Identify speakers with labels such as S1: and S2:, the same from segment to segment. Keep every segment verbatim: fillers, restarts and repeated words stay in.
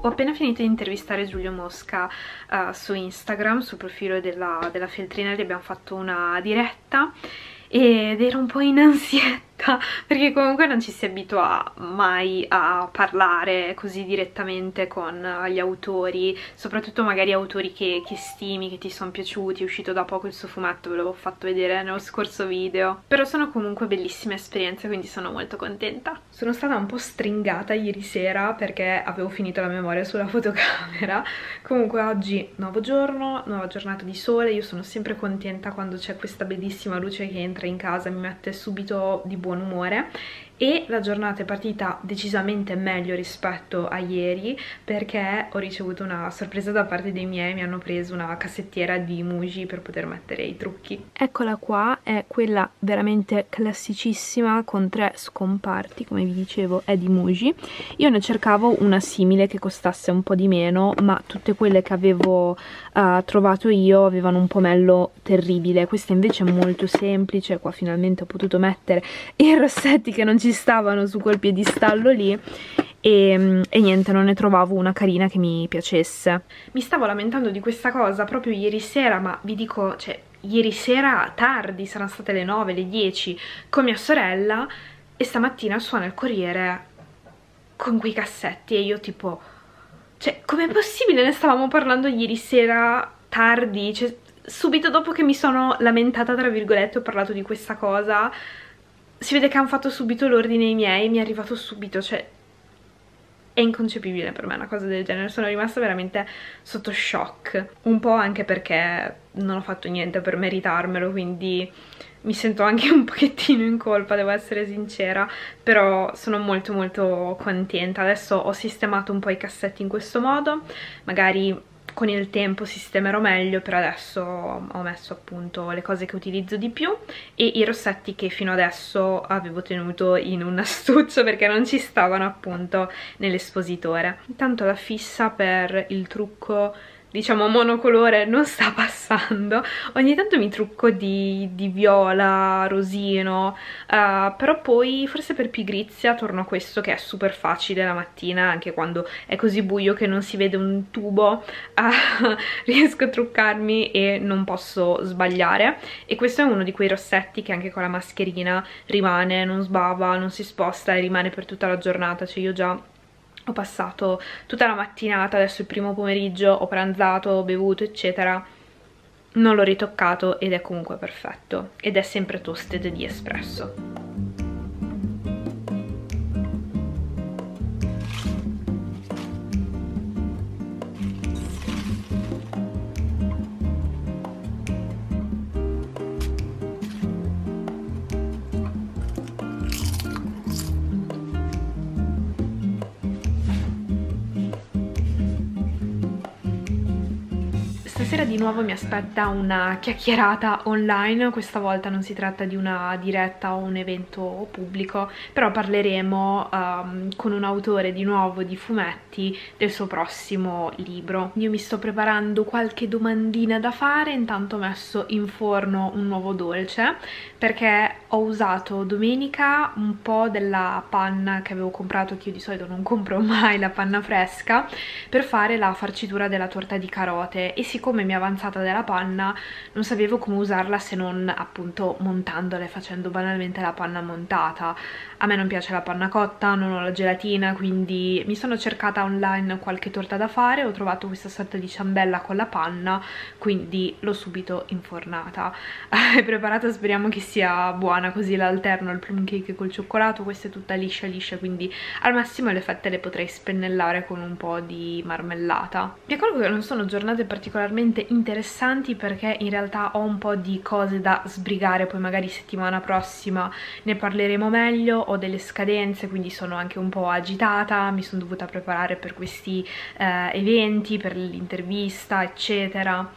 S1: appena finito di intervistare Giulio Mosca uh, su Instagram, sul profilo della, della Feltrinelli. Abbiamo fatto una diretta ed ero un po' in ansietta perché comunque non ci si abitua mai a parlare così direttamente con gli autori, soprattutto magari autori che, che stimi, che ti sono piaciuti. È uscito da poco il suo fumetto, ve l'avevo fatto vedere nello scorso video, però sono comunque bellissime esperienze, quindi sono molto contenta. Sono stata un po' stringata ieri sera perché avevo finito la memoria sulla fotocamera. Comunque oggi nuovo giorno, nuova giornata di sole. Io sono sempre contenta quando c'è questa bellissima luce che entra in casa, mi mette subito di buon umore, e la giornata è partita decisamente meglio rispetto a ieri perché ho ricevuto una sorpresa da parte dei miei. Mi hanno preso una cassettiera di Muji per poter mettere i trucchi. Eccola qua, è quella veramente classicissima con tre scomparti, come vi dicevo è di Muji. Io ne cercavo una simile che costasse un po' di meno, ma tutte quelle che avevo uh, trovato io avevano un pomello terribile. Questa invece è molto semplice. Qua finalmente ho potuto mettere i rossetti che non ci stavano su quel piedistallo lì e, e niente, non ne trovavo una carina che mi piacesse. Mi stavo lamentando di questa cosa proprio ieri sera, ma vi dico, cioè ieri sera tardi, saranno state le nove, le dieci, con mia sorella, e stamattina suona il corriere con quei cassetti e io tipo, cioè com'è possibile? Ne stavamo parlando ieri sera tardi, cioè subito dopo che mi sono lamentata tra virgolette ho parlato di questa cosa. Si vede che hanno fatto subito l'ordine i miei, mi è arrivato subito, cioè è inconcepibile per me una cosa del genere. Sono rimasta veramente sotto shock, un po' anche perché non ho fatto niente per meritarmelo, quindi mi sento anche un pochettino in colpa, devo essere sincera, però sono molto molto contenta. Adesso ho sistemato un po' i cassetti in questo modo, magari con il tempo sistemerò meglio. Per adesso ho messo appunto le cose che utilizzo di più e i rossetti che fino adesso avevo tenuto in un astuccio perché non ci stavano appunto nell'espositore. Intanto la fissa per il trucco diciamo monocolore non sta passando. Ogni tanto mi trucco di, di viola, rosino, uh, però poi forse per pigrizia torno a questo che è super facile la mattina, anche quando è così buio che non si vede un tubo, uh, riesco a truccarmi e non posso sbagliare. E questo è uno di quei rossetti che anche con la mascherina rimane, non sbava, non si sposta e rimane per tutta la giornata. Cioè io già ho passato tutta la mattinata, adesso il primo pomeriggio, ho pranzato, ho bevuto eccetera, non l'ho ritoccato ed è comunque perfetto, ed è sempre toasted di espresso. Stasera di nuovo mi aspetta una chiacchierata online. Questa volta non si tratta di una diretta o un evento pubblico, però parleremo um, con un autore di nuovo di fumetti del suo prossimo libro. Io mi sto preparando qualche domandina da fare, intanto ho messo in forno un nuovo dolce perché ho usato domenica un po' della panna che avevo comprato, che io di solito non compro mai la panna fresca, per fare la farcitura della torta di carote, e siccome mi è avanzata della panna non sapevo come usarla se non appunto montandola e facendo banalmente la panna montata. A me non piace la panna cotta, non ho la gelatina, quindi mi sono cercata online qualche torta da fare, ho trovato questa sorta di ciambella con la panna, quindi l'ho subito infornata. È preparata, speriamo che sia buona, così l'alterno al plum cake col cioccolato. Questa è tutta liscia liscia, quindi al massimo le fette le potrei spennellare con un po' di marmellata. Mi accorgo che non sono giornate particolarmente interessanti perché in realtà ho un po' di cose da sbrigare, poi magari settimana prossima ne parleremo meglio. Ho delle scadenze, quindi sono anche un po' agitata, mi sono dovuta preparare per questi eh, eventi, per l'intervista eccetera,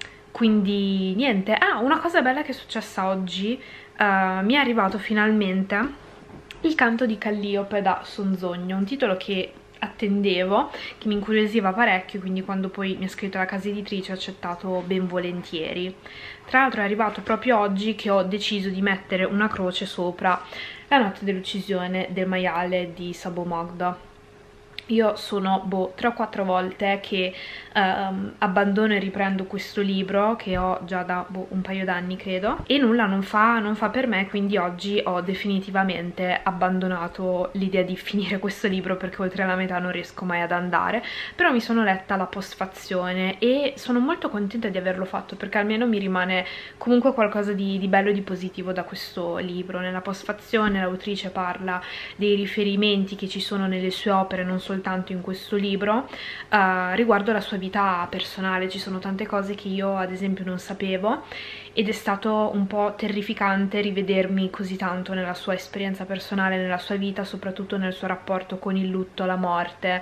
S1: quindi niente. Ah, una cosa bella che è successa oggi, uh, mi è arrivato finalmente Il canto di Calliope da Sonzogno, un titolo che attendevo, che mi incuriosiva parecchio, quindi quando poi mi ha scritto la casa editrice ho accettato ben volentieri. Tra l'altro è arrivato proprio oggi che ho deciso di mettere una croce sopra La notte dell'uccisione del maiale di Sabo Mogda. Io sono, boh, tre o quattro volte che um, abbandono e riprendo questo libro, che ho già da boh, un paio d'anni credo, e nulla non fa, non fa per me, quindi oggi ho definitivamente abbandonato l'idea di finire questo libro, perché oltre la metà non riesco mai ad andare. Però mi sono letta la postfazione e sono molto contenta di averlo fatto, perché almeno mi rimane comunque qualcosa di, di bello e di positivo da questo libro. Nella postfazione l'autrice parla dei riferimenti che ci sono nelle sue opere, non solo soltanto in questo libro, uh, riguardo la sua vita personale. Ci sono tante cose che io ad esempio non sapevo ed è stato un po' terrificante rivedermi così tanto nella sua esperienza personale, nella sua vita, soprattutto nel suo rapporto con il lutto, la morte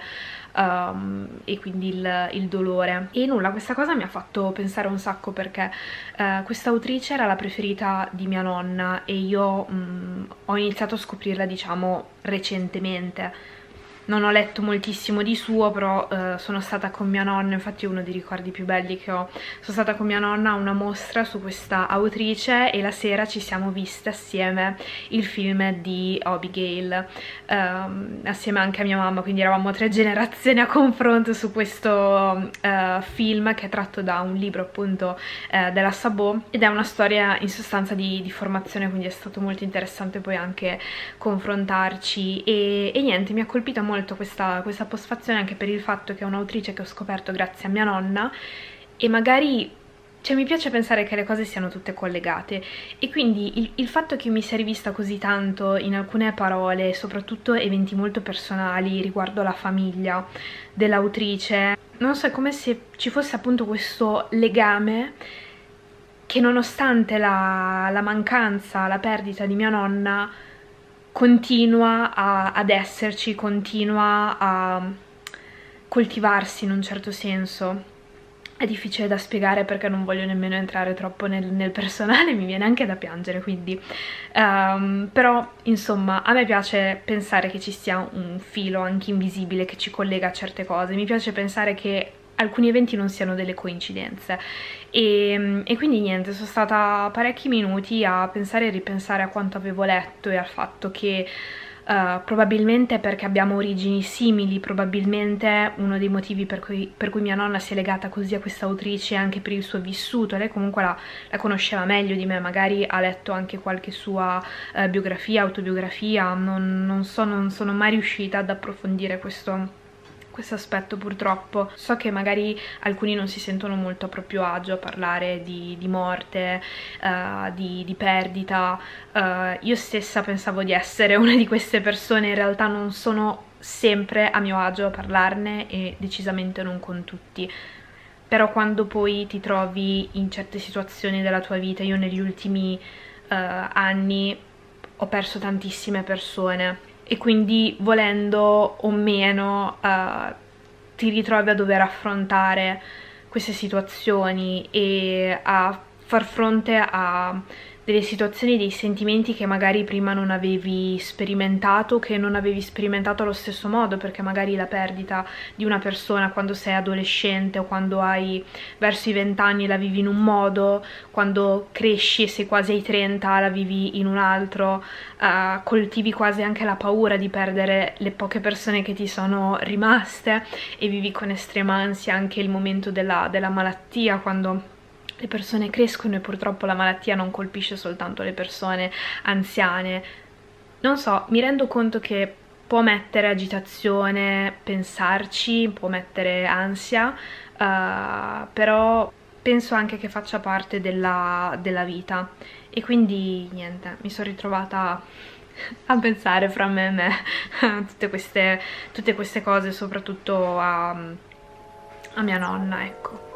S1: um, e quindi il, il dolore. E nulla, questa cosa mi ha fatto pensare un sacco, perché uh, questa autrice era la preferita di mia nonna e io um, ho iniziato a scoprirla, diciamo, recentemente. Non ho letto moltissimo di suo, però eh, sono stata con mia nonna, infatti è uno dei ricordi più belli che ho. Sono stata con mia nonna a una mostra su questa autrice e la sera ci siamo viste assieme il film di Abigail, ehm, assieme anche a mia mamma, quindi eravamo tre generazioni a confronto su questo eh, film, che è tratto da un libro appunto eh, della Sabot, ed è una storia in sostanza di, di formazione, quindi è stato molto interessante poi anche confrontarci e, e niente, mi ha colpito molto molto questa, questa postfazione, anche per il fatto che è un'autrice che ho scoperto grazie a mia nonna e magari, cioè, mi piace pensare che le cose siano tutte collegate, e quindi il, il fatto che mi sia rivista così tanto in alcune parole, soprattutto eventi molto personali riguardo la famiglia dell'autrice, non so, è come se ci fosse appunto questo legame che, nonostante la, la mancanza, la perdita di mia nonna, continua a, ad esserci, continua a coltivarsi in un certo senso. È difficile da spiegare perché non voglio nemmeno entrare troppo nel, nel personale, mi viene anche da piangere, quindi um, però insomma a me piace pensare che ci sia un filo anche invisibile che ci collega a certe cose, mi piace pensare che alcuni eventi non siano delle coincidenze e, e quindi niente, sono stata parecchi minuti a pensare e ripensare a quanto avevo letto e al fatto che uh, probabilmente perché abbiamo origini simili, probabilmente uno dei motivi per cui, per cui mia nonna si è legata così a questa autrice è anche per il suo vissuto. Lei comunque la, la conosceva meglio di me, magari ha letto anche qualche sua uh, biografia, autobiografia, non, non so, non sono mai riuscita ad approfondire questo questo aspetto purtroppo. So che magari alcuni non si sentono molto a proprio agio a parlare di, di morte, uh, di, di perdita. Uh, io stessa pensavo di essere una di queste persone, in realtà non sono sempre a mio agio a parlarne e decisamente non con tutti. Però quando poi ti trovi in certe situazioni della tua vita, io negli ultimi uh, anni ho perso tantissime persone e quindi volendo o meno uh, ti ritrovi a dover affrontare queste situazioni e a far fronte a delle situazioni, dei sentimenti che magari prima non avevi sperimentato, che non avevi sperimentato allo stesso modo, perché magari la perdita di una persona quando sei adolescente o quando hai verso i vent'anni la vivi in un modo, quando cresci e sei quasi ai trenta la vivi in un altro, uh, coltivi quasi anche la paura di perdere le poche persone che ti sono rimaste e vivi con estrema ansia anche il momento della, della malattia, quando le persone crescono e purtroppo la malattia non colpisce soltanto le persone anziane. Non so, mi rendo conto che può mettere agitazione pensarci, può mettere ansia, uh, però penso anche che faccia parte della, della vita e quindi niente, mi sono ritrovata a pensare fra me e me tutte queste, tutte queste cose, soprattutto a, a mia nonna, ecco.